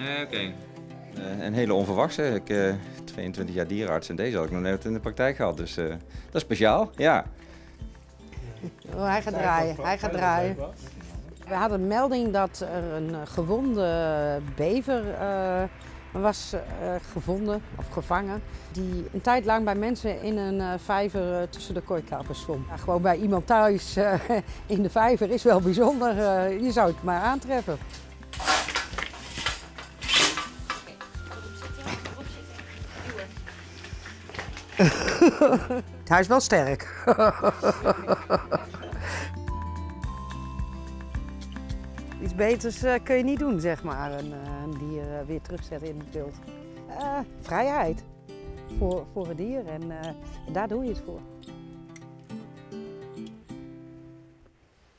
Oké. Een hele onverwachte. Ik 22 jaar dierenarts en deze had ik nog net in de praktijk gehad. Dus dat is speciaal, ja. Oh, hij gaat draaien, hij gaat draaien. We hadden een melding dat er een gewonde bever was gevonden of gevangen. Die een tijd lang bij mensen in een vijver tussen de kooikarpers zwom. Ja, gewoon bij iemand thuis in de vijver is wel bijzonder. Je zou het maar aantreffen. Hij is wel sterk. Iets beters kun je niet doen, zeg maar, een dier weer terugzetten in het wild. Vrijheid voor het dier en daar doe je het voor.